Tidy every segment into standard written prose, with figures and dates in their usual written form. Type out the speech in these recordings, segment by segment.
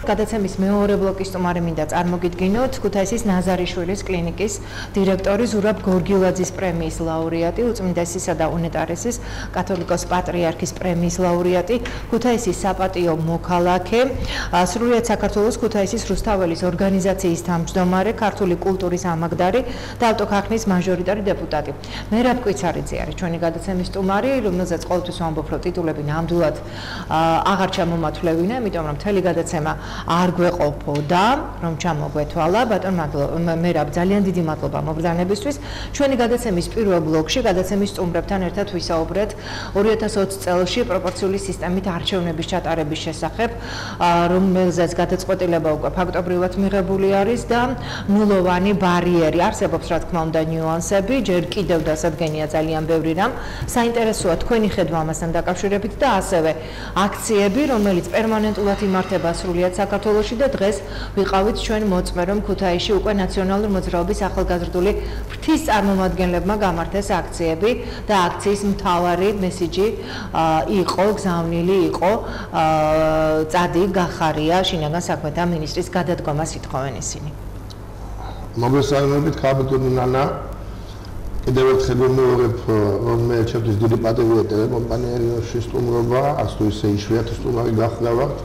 გადაცემის მეორე ბლოკის სტუმარი მინდა წარმოგიდგინოთ ქუთაისის ნაზარიშვილის კლინიკის დირექტორი ზურაბ გორგილაძის პრემიის ლაურეატი, უწმინდესისა და უნეტარესის კათოლიკოს პატრიარქის პრემიის ლაურეატი, ქუთაისის საპატიო მოქალაქე, სრულიად საქართველოს ქუთაისის რუსთაველის ორგანიზაციის თავმჯდომარე, ქართული კულტურის ამაგდარი და ავტოქარხნის მაჟორიტარი დეპუტატი. მერაბ კვიცარიძე არის ჩვენი გადაცემის სტუმარი, რომელზეც ყოველთვის ვამბობ, რომ ტიტულები ნამდვილად აღარ ჩამომათვლევინა, იმიტომ რომ მთელი გადაცემა არ გვეყოფოდა, რომ ჩამოგვეთვალა. ბატონ მერაბ, ძალიან დიდი მადლობა მობრძანებისთვის. ჩვენი გადაცემის პირველ ბლოკში გადაცემის სტუმრებთან ერთად ვისაუბრეთ 2020 წელში პროპორციული სისტემით არჩევნების ჩატარების შესახებ, რომელზეც გადაწყვეტილება უკვე ფაქტობრივად მიღებული არის და ნულოვანი ბარიერი არსებობს, რა თქმა უნდა, ნიუანსები, ჯერ კიდევ დასადგენია ძალიან ბევრი რამ. საინტერესოა თქვენი ხედვა ამასთან დაკავშირებით და ასევე აქციები, რომელიც პერმანენტულად იმართება სრულიად საქართველოში და დღეს ვიყავით ჩვენ მოწმე, რომ ქუთაისში უკვე ნაციონალური მოძრაობის ახალგაზრდული ფრთის წარმომადგენლებმა გამართეს აქციები და აქციის მთავარი მესიჯი იყო, გზავნილი იყო, წადი გახარია შინაგან საქმეთა მინისტრის გადადგომას ითხოვენ ისინი. მოგესალმებით, ქაბატონი ნანა. კიდევ ერთხელ ვიმეორებ, რომ მე ჩემთვის დიდი პატივია ტელეკომპანიაში სტუმრობა, ასე თუ ისე იშვიათი სტუმარი გახლავართ.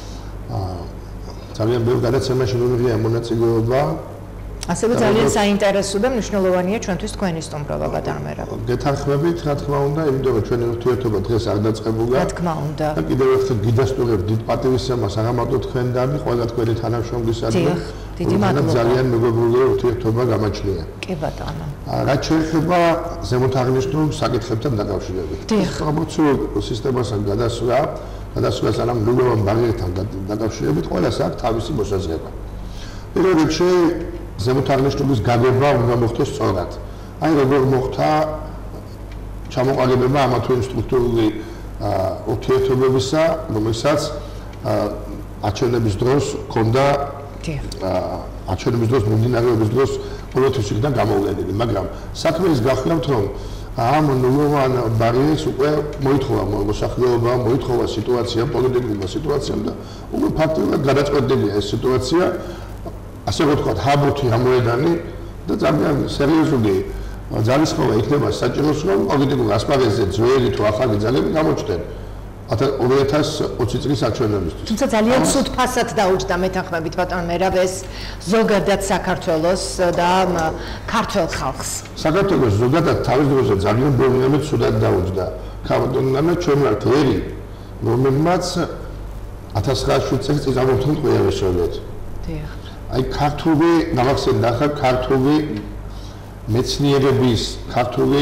ძალიან ბევრ გადაცემაში მომიღია მონაწილეობა. ასევე ძალიან საინტერესო და მნიშვნელოვანია ჩვენთვის თქვენი სტუმრობა, ბატონ მერაბ. გეთანხმებით, რა თქმა უნდა, იმიტომ რომ ჩვენი ურთიერთობა დღეს არ დაწყებულა. რა თქმა უნდა. და კიდევ ერთხელ გიდასტურებ დიდ პატივისცემას არა მარტო თქვენგანი, ყველა თქვენი თანამშრომლისადმი. დიდი მადლობა. ძალიან მეგობრული ურთიერთობა გამაჩნია. კი ბატონო. რაც შეეხება ზემოთ აღნიშნულ საკითხებთან დაკავშირებით. პროპორციულ სისტემასთან გადასვლას ან ნულოვან ბარიერთან დაკავშირებით ყველას აქვს თავისი მოსაზრება. პირველ რიგში ზემოთ აღნიშნულის გაგება უნდა მოხდეს სწორად. აი როგორ მოხდა ჩამოყალიბება ამა თუ იმ სტრუქტურული ურთიერთობებისა, რომელსაც არჩევნების დროს ჰქონდა არჩევნების დროს მომდინარეობის დროს ყოველთვის იქნა გამოვლენილი, მაგრამ საქმე ის გახლავთ, რომ ამ ნულოვან ბარიერს უკვე მოითხოვა მოსახლეობა, მოითხოვა სიტუაცია, პოლიტიკურმა სიტუაციამ და უკვე ფაქტობრივად გადაწყვეტილია ეს სიტუაცია, ასე ვთქვათ, ჰაბუთი ამოედანი და ძალიან სერიოზული ძალისხმევა იქნება საჭიროს, რომ პოლიტიკურ ასპარეზზე ძველი თუ ახალი ძალები გამოჩნდნენ 2020 წლის არჩევნებისთვის. თუმცა ძალიან ცუდ ფასად დაუჯდა მეთანხმებით ბატონ მერაბ ეს ზოგადად საქართველოს და ქართველ ხალხს. საქართველოს ზოგადად თავის დროზე ძალიან პრობლემები ცუდად დაუჯდა. ქაბატონი ჩვენ ვართ ერი, რომელმაც 1907 წელს წინამორბედთან ყველა ვეშალეთ. დიახ. აი ქართული ნახსენდა ხარ ქართული მეცნიერების, ქართული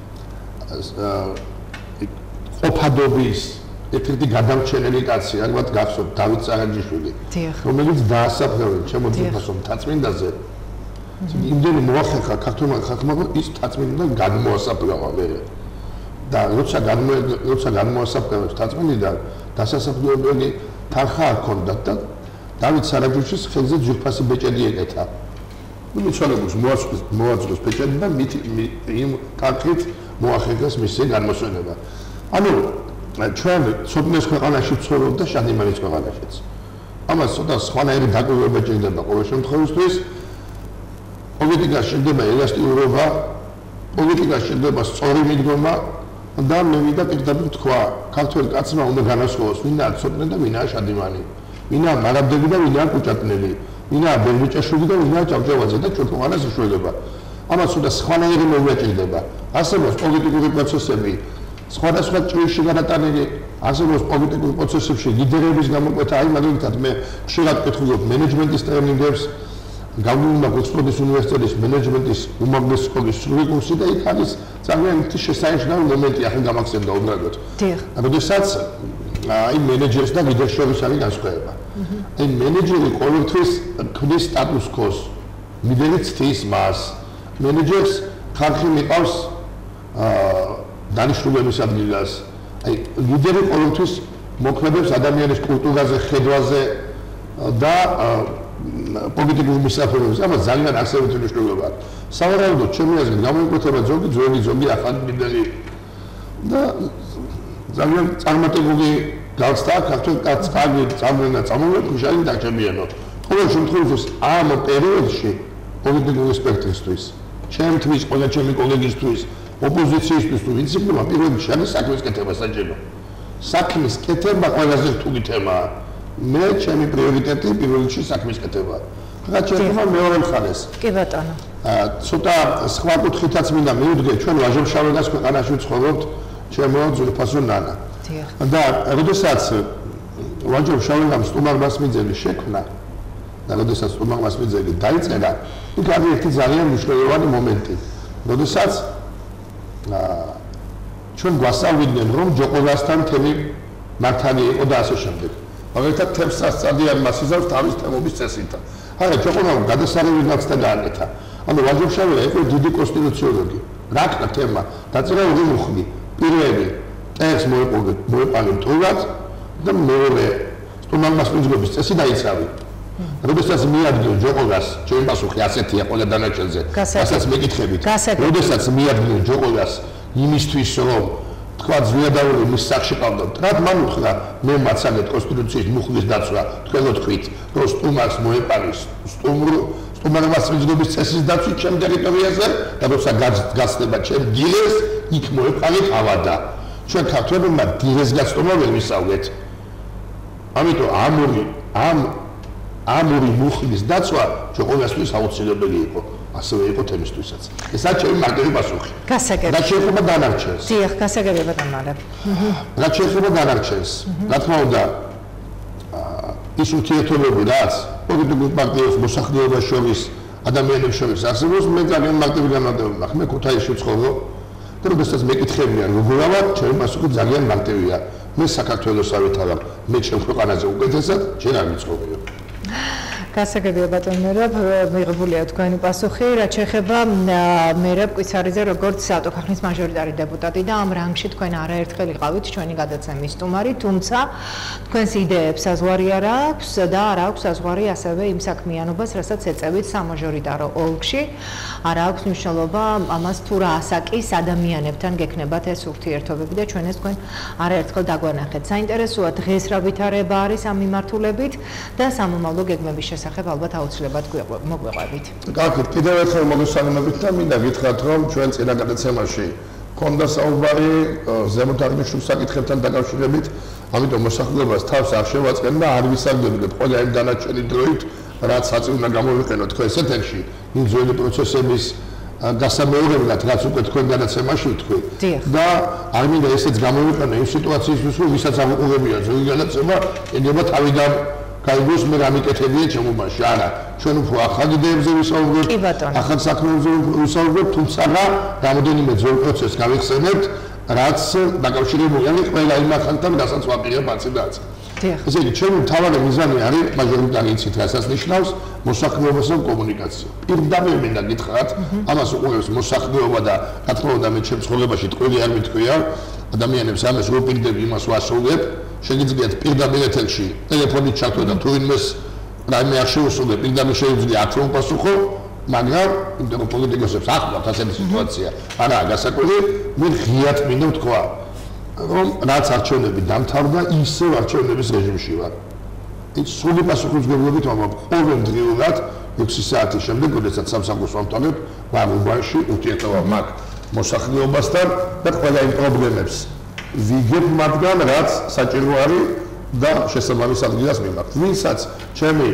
ყოფადობის ერთ-ერთი გადამრჩენელი კაცი, ალბათ გახსოვთ დავით წარაჯიშვილი, რომელიც დაასაფლავეს ჩემო ძმასო მთაწმინდაზე. იმდენი მოახერხა ქართულმა ხალხმა, რომ ის მთაწმინდიდან გადმოასაფლავა მერე. და როცა გადმოასაფლავეს მთაწმინდიდან, დასასაფლავებელი თანხა არ ჰქონდათ და დავით წარაჯიშვილის ხელზე ძვირფასი ბეჭედი ეკეთა. მიცვალებულს მოაწყოს ბეჭედი და იმ თანხით მოახერხეს მისი განმოსვენება. ანუ ჩვენ სოფლის ქვეყანაში ვცხოვრობ და შანიმანის ქვეყანაშიც. ამას ცოტა სხვანაირი დაკვირვება ჭირდება ყოველ შემთხვევაში. პოლიტიკაში შეიძლება ელასტიურობა, პოლიტიკაში შეიძლება სწორი მიდგომა და მე მინდა პირდაპირ თქვა, ქართველ კაცმა უნდა განასხვაოს, ვინაა ცოტნე და ვინაა შადიმანი, ვინაა მარაბდები და ვინაა კუჭატნელი, ვინაა ბერბიჭაშვილი და ვინაა ჭავჭავაძე და ჩვენ ქვეყანას იშველება. ამას ცოტა სხვანაირი მოვიაჭირდება. არსებობს პოლიტიკური პროცესები, სხვადასხვა ჭრილში გადატანილი არსებობს პოლიტიკურ პროცესებში ლიდერების გამოკვეთა, აი მაგალითად მე ხშირად ვკითხულობ მენეჯმენტის ტრენინგებს, გავლენილი ოქსფორდის უნივერსიტეტის მენეჯმენტის უმაღლესი სკოლის სრული კურსი და იქ არის ძალიან შესანიშნავი მომენტი ახლა გამახსენდა უბრალოდ. დიახ. როდესაც აი მენეჯერს და ლიდერს შორის არის განსხვავება. აი მენეჯერი ყოველთვის ქმნის სტატუს კოს, ლიდერი ცდის მას. მენეჯერს ხალხი მიყავს დანიშნულების ადგილას. აი ლიდერი ყოველთვის მოქმედებს ადამიანის კულტურაზე, ხედვაზე და პოლიტიკურ მისაფრებებზე. ამას ძალიან არსებითი მნიშვნელობა აქვს. სავარაუდოდ ჩემი აზრით გამოიკვეთება ზოგი ძველი, ზოგი ახალი ლიდერი და ძალიან წარმატებული გალსდა ქართულ კაცს კარგი წამონა ქუშანი დაჭებიანო. ყოველ შემთხვევაში ამ პერიოდში პოლიტიკური სპექტრისთვის, ჩემთვის, ყველა ჩემი კოლეგისთვის, ოპოზიციისთვის თუ ვინც იქნება პირველში არის საქმის კეთება საჭირო. საქმის კეთება ყველაზე რთული თემაა. მე ჩემი პრიორიტეტი პირველში საქმის კეთება. რა შეიძლება მეორე მხარეს. კი ბატონო. ცოტა სხვა კუთხითაც მინდა მივუდგე, ჩვენ ვაჟა-შავებას ქვეყანაში ვცხოვრობთ, ჩემო ძვირფასო ნანა. და როდესაც ვაჟა-შავებამ სტუმარ-მასმიძელი შექმნა და როდესაც სტუმარ-მასმიძელი დაიწერა, იქ არის ერთი ძალიან მნიშვნელოვანი მომენტი. როდესაც ჩვენ გვასწავლიდნენ, რომ ჯოყოლასთან თემი მართალი იყო და ასე შემდეგ. მაგალითად, თემს სასწავლიან მას იზავს თავის თემობის წესითა. არა, ჯოყოლამ გადასარევი გაცდა გააკეთა. ანუ ვაჟა-შავება იყო დიდი კონსტიტუციოლოგი. რა ქნა თემა? დაწერა ორი მუხლი. პირველი ტექსტ მოეყოლე მტრულად და მეორე სტუმარ-მასმიძლობის წესი დაიცავი. როდესაც მიადგენ ჯოყოლას, ჩემი პასუხი ასეთია ყველა დანარჩენზე. რასაც მეკითხებით. როდესაც მიადგენ ჯოყოლას იმისთვის, რომ თქვა ზვიადაური მის სახში ყავდათ. რა მან უთხრა, მე მაცალეთ კონსტიტუციის მუხლის დაცვა, თქვენო თქვით, რომ სტუმარს მოეყალის სტუმარ-მასმიძლობის წესის დაცვით ჩემ ტერიტორიაზე და როცა გასწდება ჩემ დილეს, იქ მოეყალი ყავადა. ჩვენ ქართველებმა დილეს გასწომა ვერ ვისწავლეთ. ამიტომ ამური მუხლის დაცვა ჯოყოლასთვის აუცილებელი იყო. ასევე იყო თემისთვისაც. ესაა ჩემი მარტივი პასუხი. გასაგები. რა შეიძლება დანარჩენს? დიახ, გასაგები ბატონო. რა შეიძლება დანარჩენს? რა თქმა უნდა, ის ურთიერთობები, რაც პოლიტიკურ პარტიებს, მოსახლეობას შორის, ადამიანებს შორის არსებობს, მე ძალიან მარტივი განმარტება მაქვს. მე ქუთაისში ვცხოვრობ და როდესაც მეკითხებიან, როგორ ავარ, ჩემი პასუხი ძალიან მარტივია. მე საქართველოსავე თავარ, მე ჩემ ქვეყანაზე უკეთესად, ჯერ არ ვიცხოვრობ. გასაგებია ბატონო, მიღებულია თქვენი პასუხი, რაც შეეხება მერაბ კვიცარიძე, როგორც ავტოქარხნის მაჟორიტარი დეპუტატი და ამ რანგში თქვენ არაერთხელ იყავით ჩვენი გადაცემის სტუმარი, თუმცა თქვენს იდეებს საზღვარი არ აქვს და არ აქვს საზღვარი ასევე იმ საქმიანობას, რასაც ეწევით სამაჟორიტარო ოლქში. არ აქვს მნიშვნელობა ამას თუ რა ასაკის ადამიანებთან გექნებათ ეს ურთიერთობები და ჩვენ ეს თქვენ არაერთხელ დაგვანახეთ. საინტერესოა დღეს რა ვითარება არის ამ მიმართულებით და სამომავლო გეგმების შესახებ ალბათ აუცილებლად მოგვეყვებით. კარგით, კიდევ ერთხელ მოგესალმებით და მინდა გითხრათ, რომ ჩვენ წინა გადაცემაში ქონდა საუბარი ზემოთ აღნიშნულ საკითხებთან დაკავშირებით, ამიტომ მოსახლეობას თავს არ შევაწყენ და არ ვისარგებლეთ ყველა იმ დანარჩენი დროით, რაც საწი უნდა გამოვიყენოთ თქვენს ეთერში, იმ ძველი პროცესების გასამეორებლად, რაც უკვე თქვენ გადაცემაში ვთქვი. და არ მინდა ესეც გამოვიყენო იმ სიტუაციისთვის, რომ ვისაც აღუყურებია ძველი გადაცემა, ენება თავიდან გაიგოს მე რა მიკეთებია ჩემობაში. არა, ჩვენ უფრო ახალ იდეებზე ვისაუბრებთ, ახალ საქმეებზე ვისაუბრებთ, თუმცა რამოდენიმე ძველ პროცესს გავიხსენებთ, რაც დაკავშირებულია ყველა იმ ახალთან, რასაც ვაპირებ აციდაც. ესე იგი, ჩემი მთავარი მიზანი არის მაჟორიტარი იცით, რასაც ნიშნავს მოსახლეობასთან კომუნიკაცია. პირდაპირ მინდა გითხრათ, ამას უყურებს მოსახლეობა და რა თქმა უნდა მე ჩემ ცხოვრებაში ტყვილი არ მithქვია, ადამიანებს ამას რო პირდები იმას ვასრულებ, შეგიძლიათ პირდაპირ ეთერში ტელეფონით ჩართო და თუ ვინმეს რაიმე არ შეუსრულებ, პირდაპირ შეიძლება აქ რომ პასუხო, მაგრამ იმიტომ რომ პოლიტიკოსებს ახლავთ ასეთი სიტუაცია, არაა გასაკვირი, მე ღიად მინდა ვთქვა, რომ რაც არჩევნები დამთავრდა, ისევ არჩევნების რეჟიმში ვარ. ის სრული პასუხისმგებლობით ვამბობ ყოველდღიურად 6 საათის შემდეგ, როდესაც სამსახურს ვამთავრებ, ვარ უბანში, ურთიერთობა მაქვს მოსახლეობასთან და ყველა იმ პრობლემებს ვიგებ მათგან, რაც საჭირო არის და შესაბამის ადგილას მიმართ. ვინცაც ჩემი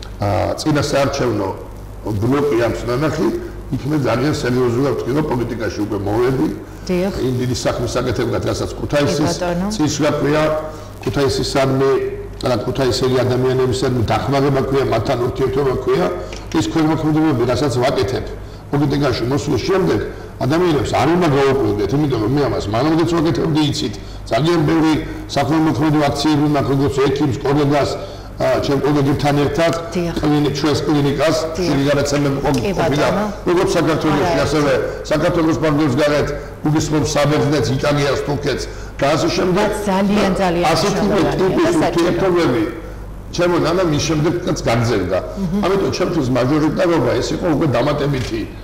წინა საარჩევნო ბლოკი აქვს ნანახი, იქ მე ძალიან სერიოზულად ვთქვი, რომ პოლიტიკაში უკვე მოვედი. იმ დიდი საქმის საკეთებლად, რასაც ქუთაისის წინსვლა ქვია, ქუთაისის სამი და ქუთაისელი ადამიანებისადმი დახმარება ქვია, მათთან ურთიერთობა ქვია, ის ქვემოქმედებები, რასაც ვაკეთებ პოლიტიკაში მოსვლის შემდეგ, ადამიანებს არ უნდა გაუკვირდეთ, იმიტომ რომ მე ამას მანამდეც ვაკეთებდი, იცით, ძალიან ბევრი საქველმოქმედო აქციები მაქვს, როგორც ექიმს, კოლეგას, ჩემ კოლეგებთან ერთად, ჩვენს კლინიკას, შეგარაცემები ყოფილა, როგორც საქართველოში, ასევე საქართველოს პარლამენტის გარეთ, უგისმობს საბერძნეთს, იტალიას, თურქეთს და ასე შემდეგ. ძალიან ასეთი ტიპის ურთიერთობები ჩემო ნანა მის შემდეგაც გაგზელდა. ამიტომ ჩემთვის მაჟორიტარობა ეს იყო უკვე დამატებითი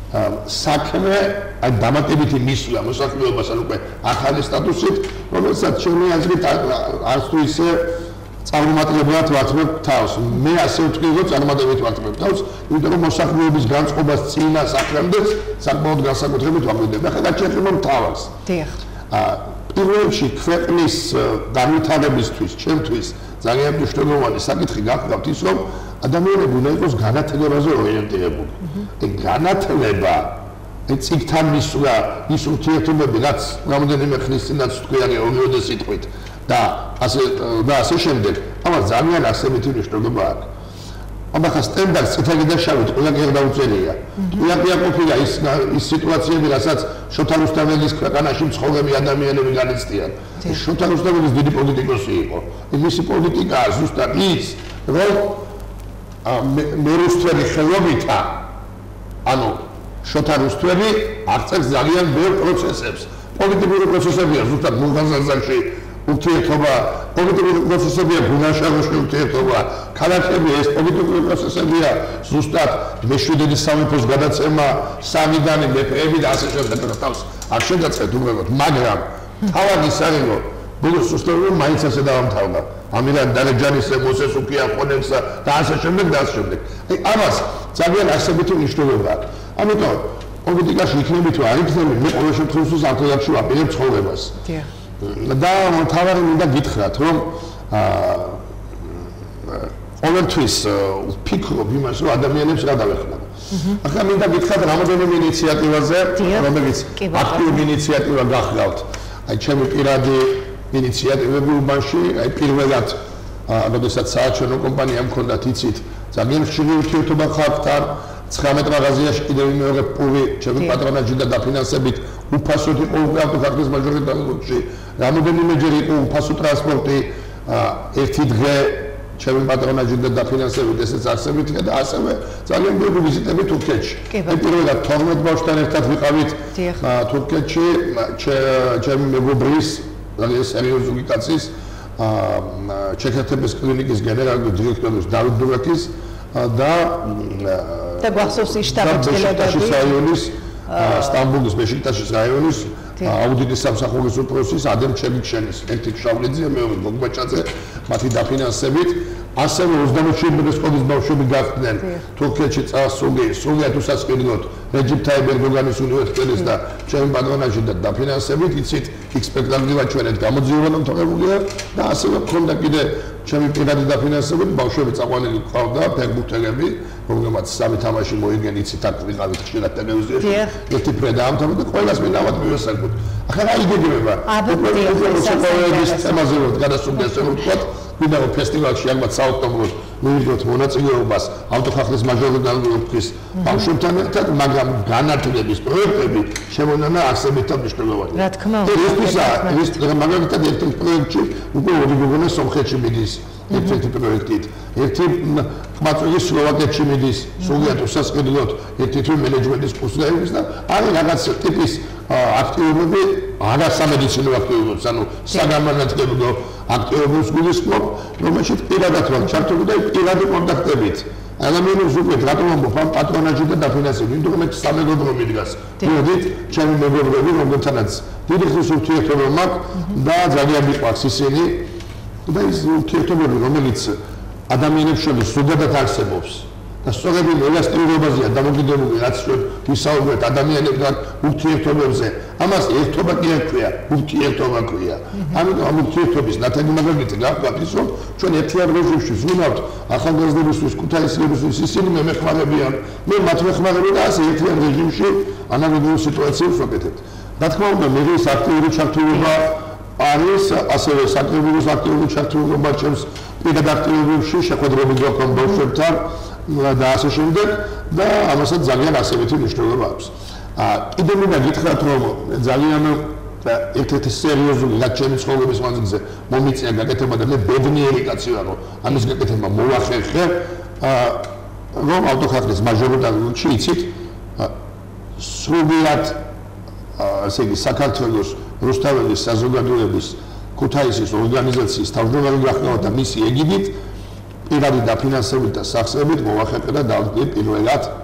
საქმე აი დამატებითი მისვლა მოსახლეობას ან უკვე ახალი სტატუსით, რომელსაც ჩემი აზრით არც თუ ისე წარმატებულად ვართმევ თავს. მე ასე ვთქვი, რომ წარმატებით ვართმევ თავს, იმიტომ რომ მოსახლეობის განწყობას წინა საფრთხემდე საკმაოდ განსაკუთრებით ვაკვირდები. ახლა გაჩერდება თავს. დიახ. პირველ რიგში ქვეყნის განვითარებისთვის, ჩემთვის ძალიან მნიშვნელოვანი საკითხი გახლავთ ის, რომ ადამიანები უნდა იყოს განათლებაზე ორიენტირებული. განათლება, წიგნთან მისვლა, ის ურთიერთობები, რაც რამოდენიმე ხნის წინაც თქვენი ორიოდე სიტყვით და ასე შემდეგ, ამას ძალიან არსებითი მნიშვნელობა აქვს. ამახა სტენდარტს წითელი და შავით ყველა კი არ დაუწერია. ყველა ყოფილა ის სიტუაციები, რასაც შოთა რუსთაველის ქვეყანაში მცხოვრები ადამიანები განიცდიან. შოთა რუსთაველის დიდი პოლიტიკოსი იყო. მისი პოლიტიკა ზუსტად ის, რომ მერუსტველი ხელობითა, ანუ შოთა რუსთაველი აღწევს ძალიან ბევრ პროცესებს. პოლიტიკური პროცესებია ზუსტად მუღაზაზაში ურთიერთობა, პოლიტიკური პროცესებია ბუნაშაროში ურთიერთობა, ქალაქები ეს პოლიტიკური პროცესებია ზუსტად მეშვიდედი სამეფოს გადაცემა, სამიდანი მეფეები და ასე შემდეგ. თავს არ შეგაცეთ უბრალოდ, მაგრამ თავად ის არის, რომ ბოლოს უბრალოდ მაინც ასე დავამთავრდა. ამირან დარეჯანის მოსეს უკია ხონებს და ასე შემდეგ და ასე შემდეგ. აი ამას ძალიან არსებითი მნიშვნელობა აქვს. ამიტომ პოლიტიკაში იქნები თუ არ იქნები, მე ყოველ შემთხვევაში აქტიურად ვაპირებ ცხოვრებას. და თავარი მინდა გითხრათ, რომ ყოველთვის ვფიქრობ იმას, რომ ადამიანებს რა დავეხმარო. ახლა მინდა გითხრათ რამოდენიმე ინიციატივაზე, რომელიც აქტიური ინიციატივა გახლავთ. აი ჩემი პირადი ინიციატივები უბანში, აი პირველად, როდესაც საარჩევნო კომპანია მქონდათ, იცით, ძალიან ხშირი ურთიერთობა ხალხთან, 19 მაღაზიაში კიდევ მეორე პური ჩემი პატრონაჟით და დაფინანსებით უფასოდ იყო უკრავდა ხალხის მაჟორიტარში. რამოდენიმეჯერ იყო უფასო ტრანსპორტი, ერთი დღე ჩემი პატრონაჟით და დაფინანსებით ესეც არსებითია და ასევე ძალიან ბევრი ვიზიტები თურქეთში. პირველად 12 ბავშვთან ერთად ვიყავით თურქეთში, ჩემი მეგობრის, ძალიან სერიოზული კაცის, ჩეხეთების კლინიკის გენერალური დირექტორის დავით დურაკის და გახსოვს ის შტაბ-წევრების რაიონის სტამბოლის ბეშიქტაშის რაიონის აუდიტის სამსახურის უფროსის ადემ ჩებიქშენის ერთი შავლეძე მეორე გოგბაჭაძე მათი დაფინანსებით ასევე 27 სკოლის ბავშვები გახდნენ თურქეთში წასული სრულიად უსასყიდლოდ რეჯიპ თაიფ ერდოგანის უნივერსიტეტის და ჩემი პატრონაჟით და დაფინანსებით იცით იქ სპექტაკლი ვაჩვენეთ გამოძიება მომთხოვებულია და ასევე მქონდა კიდე ჩემი პირადი დაფინანსებით ბავშვები წაყვანილი ყავდა ფეხბურთელები რომელმაც სამი თამაში მოიგენ იცით აქ ვიყავით ხშირად ტელევიზიაში ერთი ფრე დაამთავრა და ყველას მინავად მივესალმოთ ახლა რა იგეგმება უპროფესიონალების თემაზე ვარ გადასული ასე რომ ვთქვათ ვიდა ფესტივალში ალბათ საოქტომბრო მივიღოთ მონაწილეობას ავტოხახლის მაჟორიტარობის ბავშვებთან ერთად მაგრამ განათლების პროექტები შემონანა არსებითად მნიშვნელოვანია რა თქმა უნდა ეს მაგალითად ერთ პროექტში უკვე ორი გოგონა სომხეთში მიდის ერთ-ერთი პროექტით ერთი ყმაწვილი სლოვაკეთში მიდის სრულიად უსასყიდლოდ ერთი თუ მენეჯმენტის კურსი გაიგებს და არის რაღაც ტიპის აქტივობები არასამედიცინო აქტივობებს ანუ საგანმანათლებლო აქტივობებს გულისხმობ რომელშიც პირადად ვარ ჩართული და პირადი კონტაქტებით ადამიანებს უყვეთ რატომ ამბობ ამ პატრონაჟით და დაფინანსებით იმიტომ რომ მე სამეგობრო მიდგას მოდით ჩემი მეგობრები რომელთანაც დიდი ხნის ურთიერთობა მაქვს და ძალიან მიყვარს ისინი და ის ურთიერთობები რომელიც ადამიანებს შორის ზოგადად არსებობს და სწორედ იმ ელასტიურობაზეა დამოკიდებული რაც ვისაუბრეთ ადამიანებთან ურთიერთობებზე ამას ერთობა კი არ ქვია ურთიერთობა ქვია ამიტომ ამ ურთიერთობის ნათელი მაგალითი გახლავთ ის რომ ჩვენ ერთიან რეჟიმში ვზრუნავთ ახალგაზრდებისთვის ქუთაისელებისთვის ისინი მეხმარებიან მე მათ მეხმარები და ასე ერთიან რეჟიმში ანალოგიურ სიტუაციებს ვაკეთებთ რა თქმა უნდა მეგრის აქტიური ჩართულობა არის ასევე საკრებულოს აქტიური ჩართულობა ჩემს პირად აქტივობებში შეხვედრები გვაქვს ბავშვებთან და ასე შემდეგ და ამასაც ძალიან ასებითი მნიშვნელობა აქვს. კიდევ მინდა გითხრათ რომ ძალიან ერთ-ერთი სერიოზული რაც ჩემი ცხოვრების მანძილზე მომიწია გაკეთება და მე ბედნიერი კაცი ვარ რომ ამის გაკეთება მოვახერხე რომ ავტოხახლის მაჟორიტარში იცით სრულიად ასე იგი საქართველოს რუსთაველის საზოგადოების ქუთაისის ორგანიზაციის თავმჯდომარე გახდა და მისი ეგიდით პირადი დაფინანსებით და სახსრებით მოვახერხე და დავდგე პირველად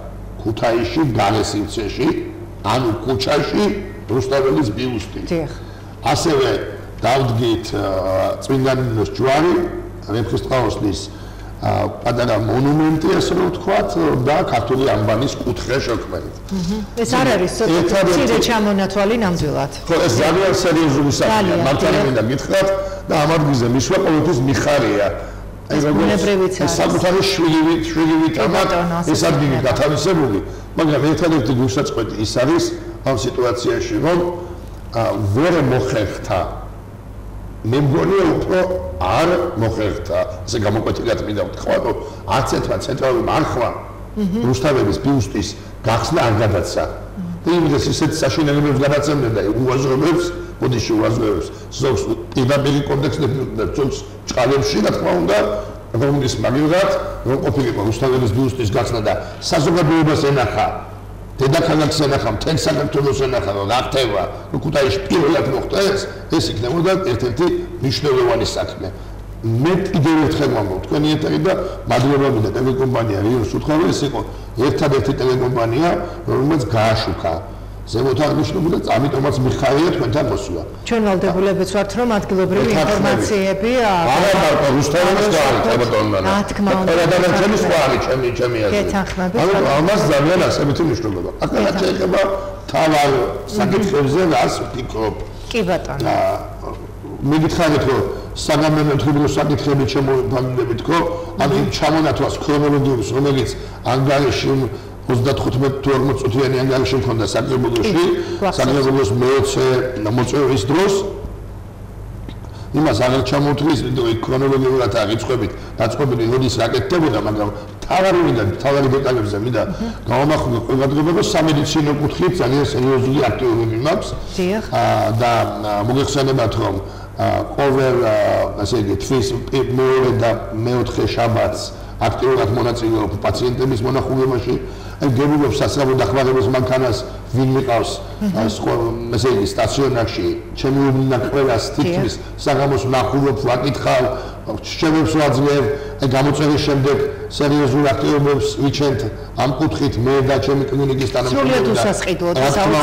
ქუთაისში, გალესინცეში, ანუ კუჩაში რუსთაველის ბიუსტი. ასევე დავდგით წმინდა ნინოს ჯვარი, მეფხისტყაოსნის პატარა მონუმენტი, ასე რომ ვთქვათ, და ქართული ანბანის კუთხე შექმნით. ეს არ არის ცოტა ჩამონათვალი ნამდვილად. ხო, ეს ძალიან სერიოზული საქმეა, მართალი მინდა გითხრათ და ამ ადგილზე მისვლა ყოველთვის მიხარია. ეს ბუნებრივიც არის. საკუთარი შვილივით ამათ ეს ადგილი გათავისებული, მაგრამ ერთადერთი გულსაწყვეტი ის არის ამ სიტუაციაში, რომ ვერ მოხერხდა. მე მგონია უფრო არ მოხერხდა. ესე გამოკვეთილად მინდა ვთქვა, რომ არც ერთმა ცენტრალურმა არხმა რუსთაველის ბიუსტის გახსნა არ გადაცა. და იმედს ისეთ საშინელებებს გადაცემდნენ და უაზრობებს, ბოდიში უაზრობებს, ზოგს პირდაპირ კონტექსტებში და ზოგს ჭყალებში, რა თქმა უნდა, რომლის მაგალითად, რომ ყოფილიყო რუსთაველის ბიუსტის გახსნა და საზოგადოებას ენახა. დედაქალაქს ენახა, მთელ საქართველოს ენახა, რა ხდება, ქუთაისში პირველად მოხდა ეს იქნებოდა ერთ-ერთი მნიშვნელოვანი საქმე. მე კიდევ ერთხელ ვამბობ თქვენი ეთერი და მადლობა მინდა ტელეკომპანია რიოს უთხოვე, ეს იყო ერთადერთი ტელეკომპანია, რომელიც გააშუქა ზემოთ აღნიშნული და ამიტომაც მიხარია თქვენთან მოსვლა. ჩვენ ვალდებულებიც ვართ, რომ ადგილობრივი ინფორმაციები არა მარტო რუსთაველის გვარი ტელეფონმა. რა თქმა უნდა. ერთადერთი სხვა არის ჩემი აზრით. გეთანხმებით. ანუ ამას ძალიან ასებითი მნიშვნელობა. აქედან შეიძლება თავარ საკითხებზე რას ვფიქრობ. კი ბატონო. მე გითხარით, რომ საგამომცემლო საკითხები შემოვიფარგლებით, ხო? ამ ჩამონათვალს ქრონოლოგიებს, რომელიც ანგარიში 35 თუ 40 წუთიანი ანგარიში მქონდა საკრებულოში, საკრებულოს მეოცე მოწვევის დროს იმას აღარ ჩამოთვლის, იმიტომ რომ ქრონოლოგიურად აღიწყებით, დაწყობილი როდის რაკეთდებოდა, მაგრამ თავარი დეტალებზე მინდა გავამახვილო ყურადღება, რომ სამედიცინო კუთხით ძალიან სერიოზული აქტივობები მაქვს. და მოგეხსენებათ, რომ ყოველ ასე იგი თვის მეორე და მეოთხე შაბათს აქტიურად მონაწილეობ პაციენტების მონახულებაში. გებულობს სასწავლო დახმარების მანქანას ვინ მიყავს ესე იგი სტაციონარში, ჩემი უნდა ყველას თითქმის საღამოს ვნახულობ, ვაკითხავ, შეშებებს ვაძლევ, გამოწერის შემდეგ სერიოზულ აქტივობებს ვიჩენთ ამ კუთხით მე და ჩემი კლინიკის თანამშრომლები. სრულიად უსასყიდლოდ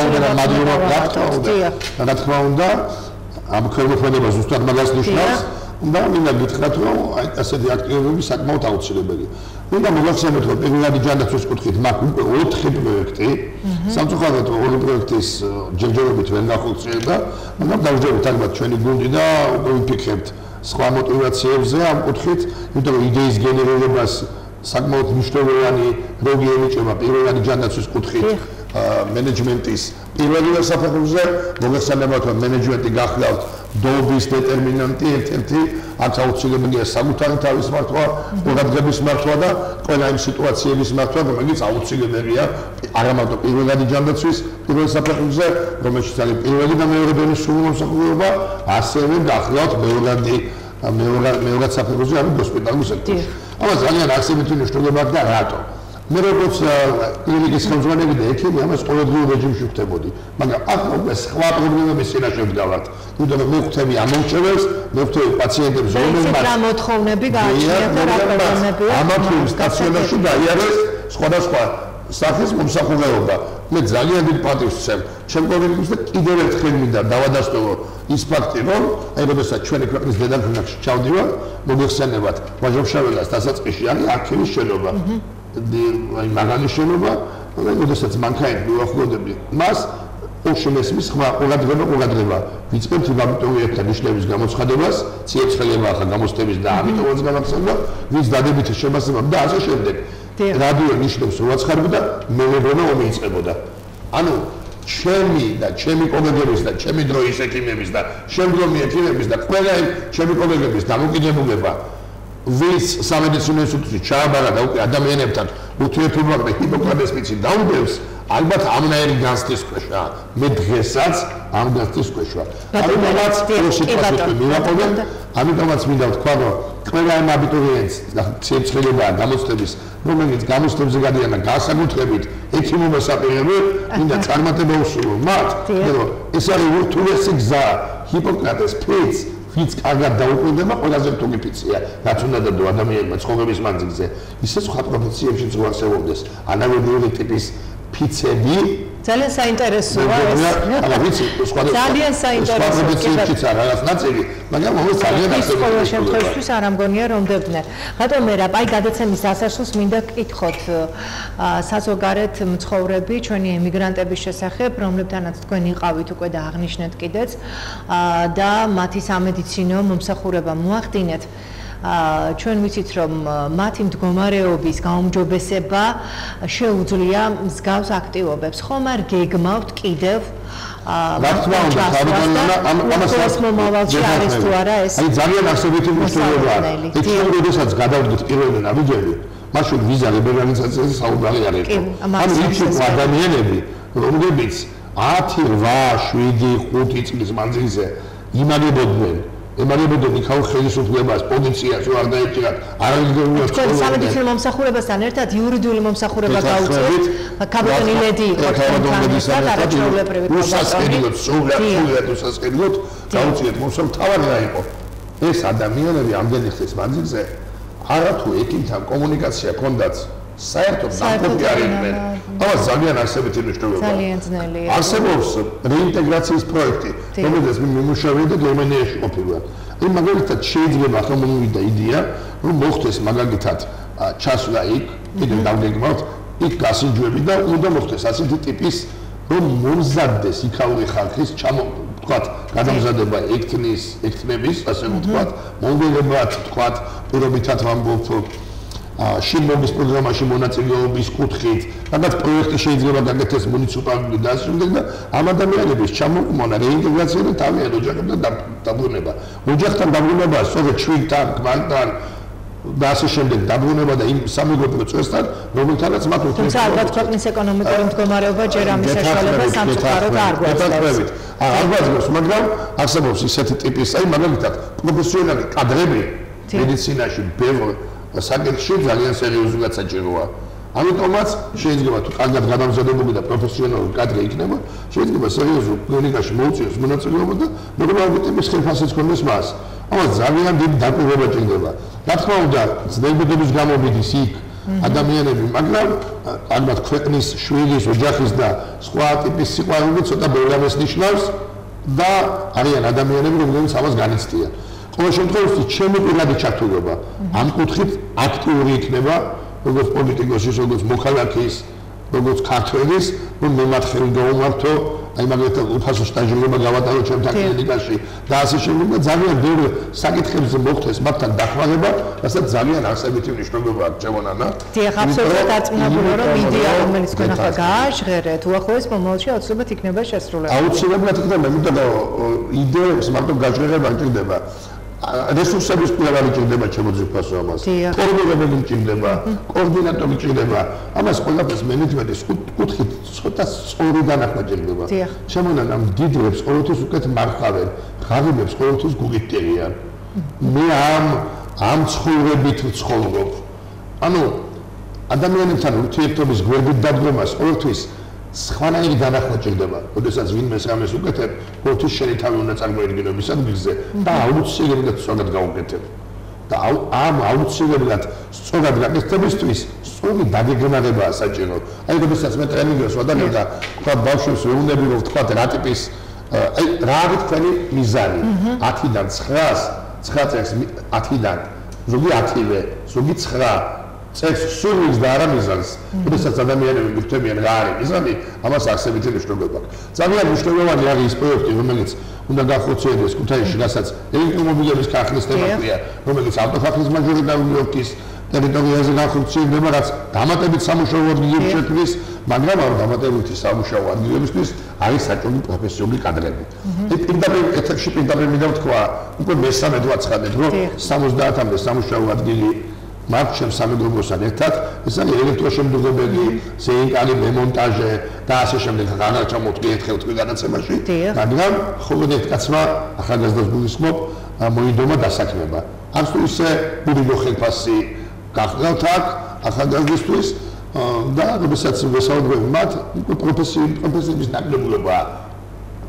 რა თქმა უნდა, ამ ხელმოქმედება ზუსტად მაგას ნიშნავს. და მინდა გითხრათ, რომ ასეთი აქტივობები საკმაოდ აუცილებელია. მინდა მოგახსენოთ, რომ პირველადი ჯანდაცვის კუთხით მაქვს უკვე 4 პროექტი. სამწუხაროდ ორი პროექტის ჯერჯერობით ვერ გახორციელდა, მაგრამ დავждებით ალბათ ჩვენი გუნდი და უკვე ვიფიქრებთ სხვა მოტივაციებზე ამ კუთხით, იმიტომ რომ იდეის გენერირებას საკმაოდ მნიშვნელოვანი როლი ენიჭება პირველადი ჯანდაცვის კუთხით მენეჯმენტის პირველი საფეხურზე. მოგეხსენებათ, რომ მენეჯმენტი გახლავთ დობის დეტერმინანტი, ერთ-ერთი აქ აუცილებელია საკუთარი თავის მართვა, ყურადღების მართვა და ყველა იმ სიტუაციების მართვა, რომელიც აუცილებელია არა მარტო პირველადი ჯანდაცვის პირველ საფეხურზე, რომელშიც არის პირველი და მეორე დონის სრულმომსახურება, ასევე გახლავთ მეორე საფეხურზე არის ჰოსპიტალური სექტორი. ამას ძალიან არსებითი მნიშვნელობა აქვს და რატო? მე როგორც კლინიკის ხელმძღვანელი და ექიმი ამას ყოველდღიურ რეჟიმში ვხდებოდი, მაგრამ აქ უკვე სხვა პრობლემების წინაშე ვდგავართ. იმიტომ რომ მე ვხვდები ამორჩეველს, მე ვხვდები პაციენტებს, რომელმაც რა მოთხოვნები გააჩნიათ და რა პრობლემებია. ამათ სტაციონარში გაიარეს სხვადასხვა სახის მომსახურება. მე ძალიან დიდ პატივს ვცემ ჩემ კოლეგებს და კიდევ ერთხელ მინდა დავადასტურო ის ფაქტი, რომ აი როდესაც ჩვენი ქვეყნის დედაქალაქში ჩავდივარ, მოგეხსენებათ, ვაჟობშაველას დასაწყისში არის არქივის შენობა. აი მაგალი შენობა, მაგრამ როდესაც მანქანით მივახმოდები მას უშენესმის ხმა ყურადღება ვიწყებთ ვაბიტოვიებთან ნიშნების გამოცხადებას, ციებცხელება ახლა გამოსტების და ამიტომაც გამახსენდა, ვის დადებითი შემასება და ასე შემდეგ. რადიო ნიშნებს უაცხარებ და მე მეგონა ომი იწყებოდა. ანუ ჩემი კოლეგების და ჩემი დროის ექიმების და შემდგომი ექიმების და ყველა ჩემი კოლეგების დამოკიდებულება ვის სამედიცინო ინსტიტუტში ჩააბარა და უკვე ადამიანებთან ურთიერთობა და ჰიპოკრატეს მიცი დაუდევს, ალბათ ამნაირი განცდის ქვეშა. მე დღესაც ამ განცდის ქვეშა. ამიტომაც მინდა ვთქვა, რომ ყველა ამ აბიტურიენტს ციებცხელება გამოცდების, რომელიც გამოცდებზე გადიან და განსაკუთრებით ექიმობას აპირებენ, მინდა წარმატება უსურვო მათ, რომ ეს არის ურთულესი გზა ჰიპოკრატეს ფილს ვინც კარგად დაუკვირდება, ყველაზე რთული ფიცია, რაც უნდა დადო ადამიანმა ცხოვრების მანძილზე. ისე სხვა პროფესიებშიც რო არსებობდეს ანალოგიური ტიპის ფიცები ძალიან საინტერესოა ეს. აბა ვიცი, ძალიან საინტერესოა. ფიცი რაღაც ნაწილი, მაგრამ ეს ძალიან ასეთი ყოველ შემთხვევაში არ ამგონია რომ დებდნენ. რატომ მე რა, აი გადაცემის დასასრულს მინდა გკითხოთ საზოგადოებრივ მცხოვრები, ჩვენი ემიგრანტების შესახებ, რომლებთანაც თქვენ იყავით უკვე და აღნიშნეთ კიდეც და მათი სამედიცინო მომსახურება მოახდინეთ. ჩვენ ვიცით რომ მათი მდგომარეობის გაუმჯობესება შეუძლია მსგავს აქტივობებს. ხომ არ გეგმავთ კიდევ ამას მომავალში არის თუ არა ეს? აი ძალიან არსებითი მნიშვნელობაა. ჩვენ როდესაც გადავდგეთ პირველი ნაბიჯები, მაშინ ვიზა ლიბერალიზაციაზე საუბარი არ იყო. ანუ იქ ადამიანები, რომლებიც 10, 8, 7, 5 წლის მანძილზე იმაგებოდნენ ემარებოდნენ იქაურ ხელისუფლებას, პოლიციას, რომ არ დაეჭირათ არაერთგვარულად თქვენ სამედიცინო მომსახურებასთან ერთად იურიდიული მომსახურება გაუწევთ, კაბოტონი ლედი იყო თქვენთან არაჩვეულებრივი უსასყიდლოდ, სულ გაუწიეთ მოსამ თავარი რა იყო. ეს ადამიანები ამდენი ხნის მანძილზე არათუ ეკიმთან კომუნიკაცია ჰქონდათ საერთოდ დამყოფი არ იყვნენ. ამას ძალიან არსებითი მნიშვნელობა. ძალიან ძნელია. არსებობს რეინტეგრაციის პროექტი, რომელიც მიმუშავდა გერმანიაში ყოფილა. აი მაგალითად შეიძლება ახლა მომივიდა იდეა, რომ მოხდეს მაგალითად ჩასვლა იქ, კიდევ დავგეგმავთ, იქ გასინჯვები და უნდა მოხდეს ასეთი ტიპის, რომ მომზადდეს იქაური ხალხის ვთქვათ, გადამზადება ექთნების, ასე ვთქვათ, მონღოლებად ვთქვათ, პირობითად ვამბობ შინობის პროგრამაში მონაწილეობის კუთხით, რაღაც პროექტი შეიძლება გაკეთდეს მუნიციპალურ და ასე შემდეგ და ამ ადამიანების ჩამოყმონა, რეინტეგრაცია და თავიანთ ოჯახებთან დაბრუნება. ოჯახთან დაბრუნება სწორედ შვილთან, ქმართან და ასე შემდეგ დაბრუნება და იმ სამეგობრო წესთან, რომელთანაც მათ უთხრეს. თუმცა ალბათ ქვეყნის ეკონომიკური მდგომარეობა ჯერ ამის საშუალებას სამწუხაროდ არ გვაძლევს. არ გვაძლევს, მაგრამ არსებობს ისეთი ტიპის, აი მაგალითად, პროფესიონალი კადრები მედიცინაში ბევრ საკითხში ძალიან სერიოზულად საჭიროა. ამიტომაც შეიძლება თუ კარგად გადამზადებული და პროფესიონალური კადრი იქნება, შეიძლება სერიოზულ კლინიკაში მოუწიოს მონაწილეობა და ნორმალური ტიპის ხელფასიც ქონდეს მას. ამას ძალიან დიდი დაკვირვება ჭირდება. რა თქმა უნდა, ძნელბედობის გამო მიდის იქ ადამიანები, მაგრამ ალბათ ქვეყნის, შვილის, ოჯახის და სხვა ტიპის სიყვარული ცოტა ბევრს ნიშნავს და არიან ადამიანები, რომლებიც ამას განიცდიან. ყოველ შემთხვევაში ჩემი პირადი ჩართულობა ამ კუთხით აქტიური იქნება, როგორც პოლიტიკოსის, როგორც მოქალაქის, როგორც ქართველის, რომ მე მათ ხელი გაუმართო, აი მაგალითად უფასო სტაჟირება გავატარო ჩემთან კლინიკაში და ასე შემდეგ და ძალიან ბევრი საკითხებზე მოხდეს მათთან დახმარება, რასაც ძალიან არსებითი მნიშვნელობა აქვს ჩემონანა. დიახ, აბსოლუტურად დარწმუნებული რომ იდეა, რომელიც თქვენ ახლა გააჟღერეთ, უახლოეს მომავალში აუცილებლად იქნება შესრულებული. აუცილებლად იქნება, მე მინდა იდეებს მარტო გაჟღერება არ ჭირდება. რესურსების კვლევა ჭირდება შემოძიფასო ამას. კოორდინატორი ჭირდება, კოორდინატორი ჭირდება. ამას ყველაფერს მენეჯმენტის კუთხით ცოტა სწორი დანახვა ჭირდება. შემონანამ დიდებს ყოველთვის უკეთ მარხავენ, ღარიბებს ყოველთვის გუგიტერიან. მე ამ ცხოვრებით ვცხოვრობ. ანუ ადამიანებთან ურთიერთობის გვერდით დადგომას ყოველთვის სხვანაირი დანახვა ჭირდება. როდესაც ვინმე რამეს უკეთებ, ყოველთვის შენი თავი უნდა წარმოედგინოს ადგილზე და აუცილებლად სწორად გაუკეთებ. და ამ აუცილებლად სწორად გაკეთებისთვის სწორი დაგეგმარებაა საჭირო. აი როდესაც მე ტრენინგებს ვადარებ და თქვა ბავშვებს ვეუბნები რომ თქვა რა ტიპის აი რა არის თქვენი მიზანი 10-დან 9-ს 9 წელს 10-დან ზოგი 10-ვე ზოგი 9 წელს სულს და არა მიზანს. როდესაც ადამიანები მიხვდებიან რა არის მიზანი, ამას არსებითი მნიშვნელობა აქვს. ძალიან მნიშვნელოვანი არის ის პროექტი, რომელიც უნდა გახორციელდეს ქუთაისში, რასაც ელექტრომობილების ქარხნის თემატია, რომელიც ავტოხარხის მაჟორიტარული ტერიტორიაზე გახორციელდება, რაც დამატებით სამუშაო ადგილებს შექმნის, მაგრამ ამ დამატებითი სამუშაო ადგილებისთვის არის საჭირო პროფესიული კადრები. პირდაპირ ეთერში პირდაპირ მინდა ვთქვა, უკვე მესამედ ვაცხადეთ, რომ 70-მდე სამუშაო ადგილი მათ ჩემს სამეგობროსთან ერთად, ეს არის ელექტროშემდგომელი, ზეინკარი, მემონტაჟე და ასე შემდეგ, აღარ ჩამოვთვლი ერთხელ თქვენ განაცემაში, მაგრამ ხოლმე ერთ კაცმა ახალგაზრდას გულისხმობ, მოიდომა დასაქმება. არც თუ ისე ბუდო ხელფასი გახდათ აქ ახალგაზრდისთვის და როდესაც ვესაუბრებ მათ, პროფესიის ნაკლებობაა.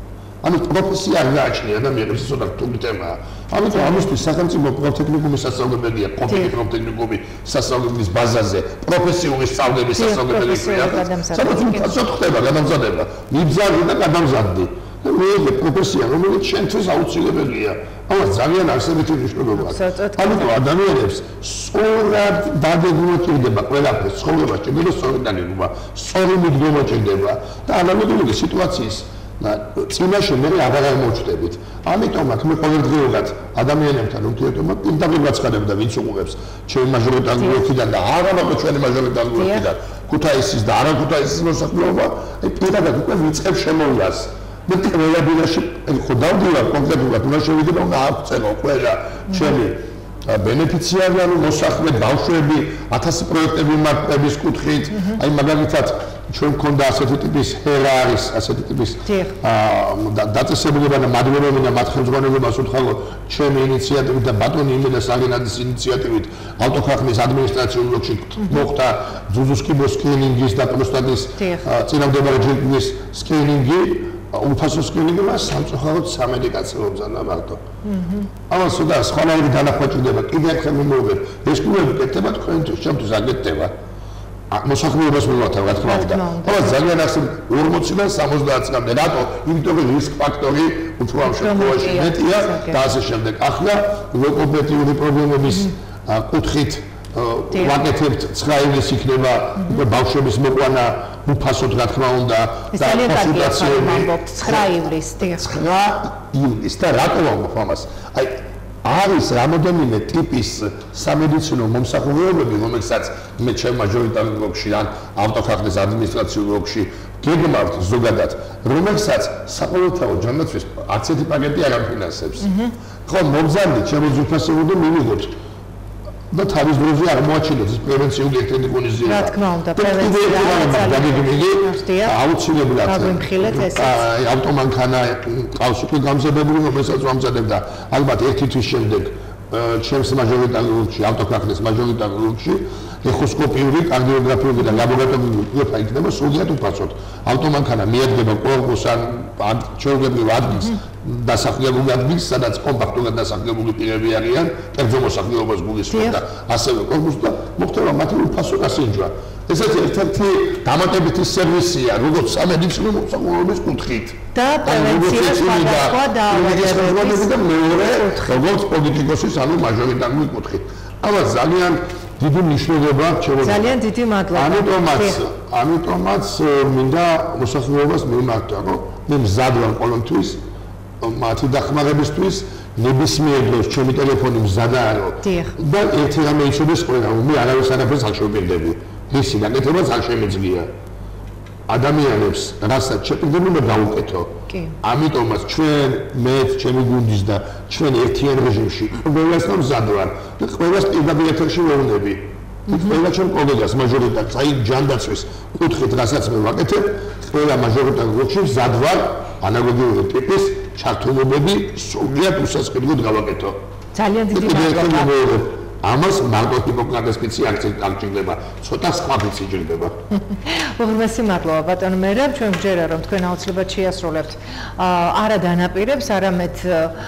ანუ პროფესია არ გააჩნია ადამიანებს ცოტა რთული თემაა. ამიტომ ამისთვის სახელმწიფო პროფტექნიკუმის სასწავლებელია, კომპიუტერული ტექნიკუმი სასწავლებლის ბაზაზე, პროფესიული სწავლების სასწავლებელია. სადაც უცოდ ხდება გადამზადება, მიბზარდი და გადამზადდი. მე პროფესია, რომელიც შენთვის აუცილებელია. ამას ძალიან არსებითი მნიშვნელობა აქვს. ამიტომ ადამიანებს სწორად დაგეგმვა ჭირდება ყველაფერს, ცხოვრება ჭირდება სწორი დაგეგმვა, სწორი მიდგომა ჭირდება და ანალოგიური სიტუაციის წინაშე მე აღარ მოჩვდებით. ამიტომ აქ მე ყოველდღიურად ადამიანებთან ურთიერთობა პირდაპირ გაცხადებდა, ვინც უყურებს ჩემი მაჟორიტარული ოლქიდან და არა მარტო ჩვენი მაჟორიტარული ოლქიდან, ქუთაისის და არა ქუთაისის მოსახლეობა, პირადად უკვე ვიწყებ შემოვლას. მე ყველა ბინაში ხო დავდივარ კონკრეტულად უნდა შევიდე და აღწევო ყველა ჩემი ბენეფიციარი ანუ მოსახლე ბავშვები 1000 პროექტები მარტების კუთხით აი მაგალითად ჩვენ მქონდა ასეთი ტიპის ჰერა არის ასეთი ტიპის დაწესებულება და მადლობები და მათ ხელმძღვანელობას უთხოვო ჩემი ინიციატივით და ბატონი იმედა საგენაძის ინიციატივით ავტოქარხნის ადმინისტრაციული ოლქში მოხდა ზუზუსკიბოს სკრინინგის და პროსტატის წინამდებარე ჯგუფის სკრინინგი უფასო სკრინინგმა სამწუხაროდ სამედიკაციო მზადა მარტო. ამას და სხვანაირი დანახვა ჭირდება. კიდევ ერთხელ მიმოვიდეთ, ეს კურსი კეთდება თქვენთვის, ჩემთვის აგეთდება. მოსახლეობას მივათავ, რა თქმა უნდა. ამას ძალიან ახსენებ 40-დან 70 წლამდე. რატო? იმიტომ რომ რისკ ფაქტორი უფრო ამ შემთხვევაში მეტია და ასე შემდეგ. ახლა ლოკოპედიური პრობლემების კუთხით ვაკეთებთ 9 ივლისს იქნება ბავშვების მოყვანა უფასოდ რა თქმა უნდა და კონსულტაციები 9 ივლისს 9 ივლისს და რატო ვამბობ ამას აი არის რამოდენიმე ტიპის სამედიცინო მომსახურებები რომელსაც მე ჩემ მაჟორიტარულ ოლქში ან ავტოქარხნის ადმინისტრაციულ ოლქში გეგმავთ ზოგადად რომელსაც საყოველთაო ჯანდაცვის არც ერთი პაკეტი არ ამფინანსებს ხო მოგზავნით შემოძვიფასებო და მივიღოთ და თავის დროზე აღმოაჩინოთ ეს პრევენციული ტექნიკური ზრდა. რა თქმა უნდა, პრევენცია აუცილებლად. გაგვიმხილეთ ეს. ავტომანქანა ყავს უკვე გამზადებული, რომელსაც ვამზადებდა ალბათ ერთი თვის შემდეგ ჩემს მაჟორიტარულ ოლქში, ავტოქარხნის მაჟორიტარულ ოლქში ეხოსკოპიური, კარდიოგრაფიული და ლაბორატორიული კვლევა იქნება სრულად უფასოდ. ავტომანქანა მიადგება კორპუსს ან ჩვეულებრივ ადგილს დასახლებული ადგილს, სადაც კომპაქტურად დასახლებული პირები არიან, კერძო მოსახლეობას გულისხმობ და ასევე კორპუსს და მოხდება მათი უფასო დასინჯვა. ესეც ერთ-ერთი დამატებითი სერვისია, როგორც სამედიცინო მომსახურების კუთხით. და პრევენცია სხვადასხვა დაავადებების და მეორე, როგორც პოლიტიკოსის, ანუ მაჟორიტარული კუთხით. ამას ძალიან დიდი მნიშვნელობა აქვს. ძალიან დიდი მადლობა. ამიტომაც მინდა მოსახლეობას მიმართა, რომ მე მზად ვარ ყოველთვის მათი დახმარებისთვის, ნებისმიერ დროს ჩემი ტელეფონი მზადაა და ერთი რამე იცოდეს ყველა, მე არავის არაფერს არ შევპირდები. ისი გაკეთებაც არ შემიძლია. ადამიანებს რასაც შეპირდები უნდა დავუკეთო. ამიტომაც ჩვენ მე ჩემი გუნდის და ჩვენ ერთიან რეჟიმში ყველასთან მზად ვარ და ყველას პირდაპირ ეთერში ვეუბნები. ყველა ჩემ კოლეგას მაჟორიტარს აი ჯანდაცვის კუთხით რასაც მე ვაკეთებ, ყველა მაჟორიტარულ ოლქში მზად ვარ ანალოგიური ტიპის ჩართულობები სრულად უსასყიდლოდ გავაკეთო. ძალიან დიდი მადლობა. ამას მარტო ჰიპოკრატეს ფიცი არ ჭირდება, ცოტა სხვა ფიცი ჭირდება. უღრმესი მადლობა ბატონო მერაბ, ჩვენ ვჯერა რომ თქვენ აუცილებლად შეასრულებთ არა დანაპირებს, არამედ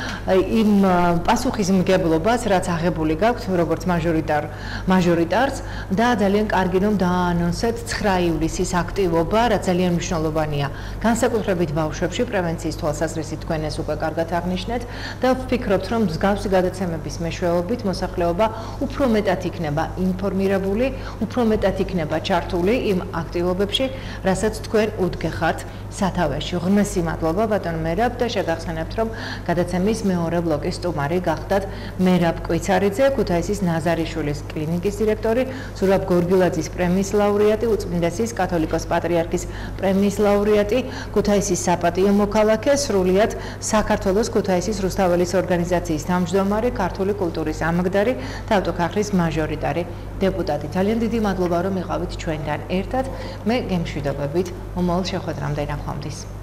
იმ პასუხისმგებლობას, რაც აღებული გაქვთ როგორც მაჟორიტარს და ძალიან კარგი რომ დააანონსეთ 9 ივლისის აქტივობა, რაც ძალიან მნიშვნელოვანია. განსაკუთრებით ბავშვებში პრევენციის თვალსაზრისით თქვენ ეს უკვე კარგად აღნიშნეთ და ვფიქრობთ რომ მსგავსი გადაცემების მეშვეობით მოსახლეობა უფრო მეტად იქნება ინფორმირებული, უფრო მეტად იქნება ჩართული იმ აქტივობებში, რასაც თქვენ უდგეხართ სათავეში. ღრმესი მადლობა ბატონ მერაბ და შეგახსენებთ, რომ გადაცემის მეორე ბლოკის სტუმარი გახდათ მერაბ კვიცარიძე, ქუთაისის ნაზარიშვილის კლინიკის დირექტორი, ზურაბ გორგილაძის პრემიის ლაურეატი, უწმინდესის კათოლიკოს პატრიარქის პრემიის ლაურეატი, ქუთაისის საპატიო მოქალაქე, სრულიად საქართველოს ქუთაისის რუსთაველის ორგანიზაციის თავმჯდომარე, ქართული კულტურის ამაგდარი და ავტოქარხნის მაჟორიტარი დეპუტატი. ძალიან დიდი მადლობა რომ იყავით ჩვენთან ერთად. მე გემშვიდობებით მომავალ შეხვედრამდე ნახვამდის.